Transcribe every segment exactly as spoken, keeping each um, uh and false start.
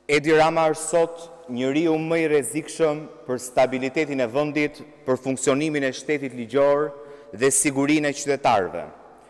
Edi Rama është sot njeriu më i rrezikshëm për stabilitetin e vendit, për funksionimin e shtetit ligjor dhe sigurinë e qytetarëve.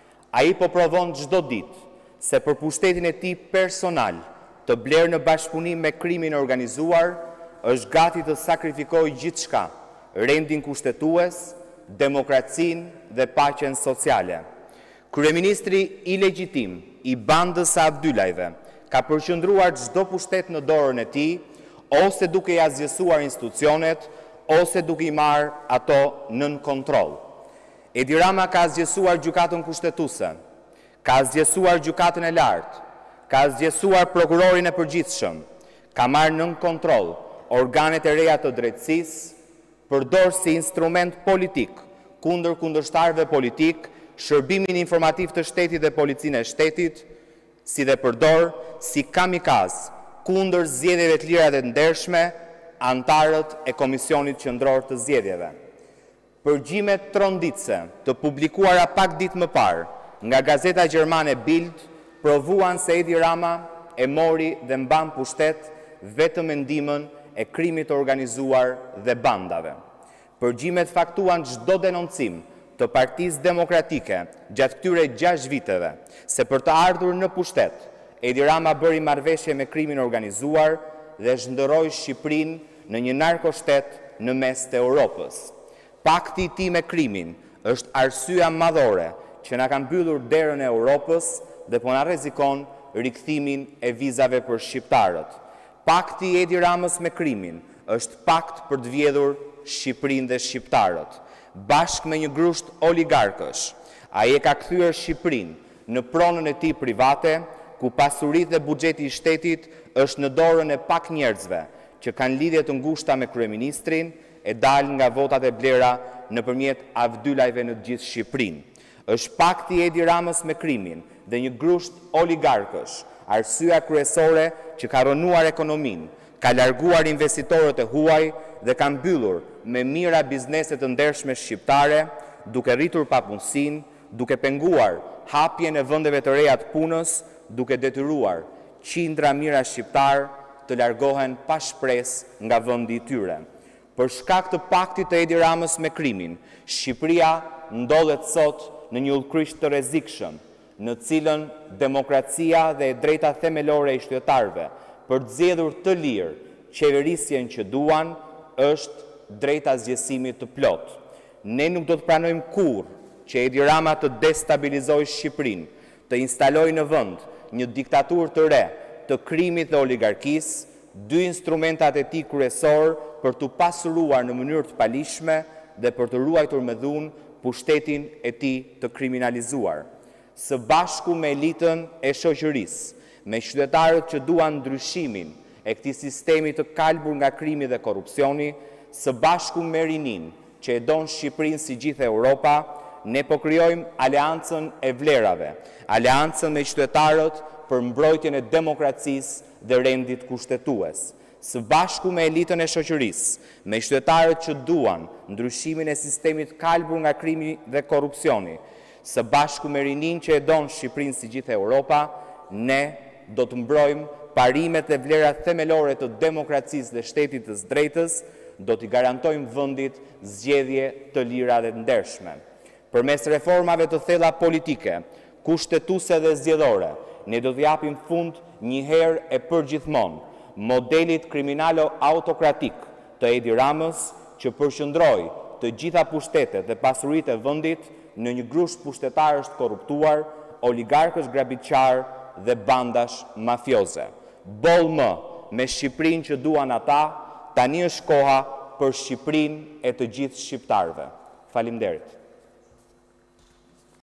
Ai po provon çdo ditë se për pushtetin e tij personal të blerë në bashkëpunim me krimin organizuar, është gati të sakrifikojë gjithçka, rendin kushtetues, demokracinë dhe paqen sociale. Kryeministri i legjitim i bandës së Abdylajve ka përqendruar çdo pushtet në dorën e tij, ose duke i azgjësuar institucionet, ose duke i marrë ato nën kontroll. Edi Rama ka azgjësuar gjykatën kushtetuese, ka azgjësuar gjykatën e lartë, ka azgjësuar prokurorin e përgjithshëm, ka marrë nën kontroll organet e reja të drejtësisë, përdor si instrument politik kundër kundërshtarëve politik shërbimin informativ të shtetit dhe policinë e shtetit, si dhe përdor si kamikaz kundër zgjedhjeve të lira dhe të ndershme antarët e Komisionit Qendror të Zgjedhjeve. Përgjimet tronditëse të publikuara pak ditë më parë nga gazeta gjermane Bild provuan se Edi Rama e mori dhe mban pushtet vetëm me ndihmën e krimit të organizuar dhe bandave. Përgjimet faktuan çdo denoncim të Partisë Demokratike gjatë këtyre gjashtë viteve se për të ardhur në pushtet, Edi Rama bëri marrëveshje me krimin organizuar dhe zhndërroi Shqipërinë në një narkoshtet në mes të Europës. Pakti i tij me krimin është arsyeja madhore që na ka mbyllur derën e Europës dhe po na rrezikon rikthimin e vizave për shqiptarët. Pakti i Edi Ramës me krimin është pakt për të vjedhur Shqipërinë dhe shqiptarët. Bashkë me një grusht oligarkësh, ai e ka kthyer Shqipërinë në pronën e tij private, ku pasuritë dhe buxheti i shtetit është në dorën e pak njerëzve që kanë lidhje të ngushta me kryeministrin e dalë nga votat e blera nëpërmjet Abdylajve në të gjithë Shqipërinë. Është pakti i Edi Ramës me krimin dhe një grusht oligarkësh arsyeja kryesore që ka rënuar ekonominë, ka larguar investitorët e huaj dhe ka mbyllur me mira bizneset të ndershme shqiptare, duke rritur papunësinë, duke penguar hapjen e vendeve të reja të punës, duke detyruar qindra mijëra shqiptar të largohen pa shpresë nga vendi i tyre. Për shkak të paktit të Edi Ramës me krimin, Shqipëria ndodhet sot në një udhkryq të rrezikshëm, në cilën demokracia dhe e drejta themelore e qytetarëve për të zgjedhur të lirë qeverisjen që duan është drejta zgjedhësimit të plotë. Ne nuk do të pranojmë kurrë që Edi Rama të destabilizojë Shqipërinë, të instalojë në vend një diktaturë të re të krimit dhe oligarkisë, dy instrumentat e tij kryesor për të pasuruar në mënyrë të palishme dhe për të ruajtur me dhunë pushtetin e tij të kriminalizuar. Së bashku me elitën e shoqërisë, me qytetarët që duan ndryshimin e këtij sistemi të kalbur nga krimi dhe korrupsioni, së bashku me rinin që e don Shqipërinë si gjithë Europa, ne po krijojmë aleancën e vlerave, aleancën me qytetarët për mbrojtjen e demokracisë dhe rendit kushtetues. Së bashku me elitën e shoqërisë, me qytetarët që duan ndryshimin e sistemit kalbur nga krimi dhe korrupsioni, së bashku me rinin që e don Shqipërinë si gjithë Europa, ne do të mbrojmë parimet dhe vlerat themelore të demokracisë dhe shtetit të drejtës, do t'i garantojmë vendit zgjedhje të lira dhe të ndershme. Përmes reformave të thella politike, kushtetuese dhe zgjedhore, ne do t'i japim fund një herë e përgjithmonë modelit kriminalo-autokratik të Edi Ramës, që përqendroi të gjitha pushtetet dhe pasuritë e vendit në një grusht pushtetarësh të korruptuar, oligarkësh grabitqar dhe bandash mafioze. Boll më me Shqipërinë që duan ata, tani është koha për Shqipërinë e të gjithë shqiptarëve. Faleminderit.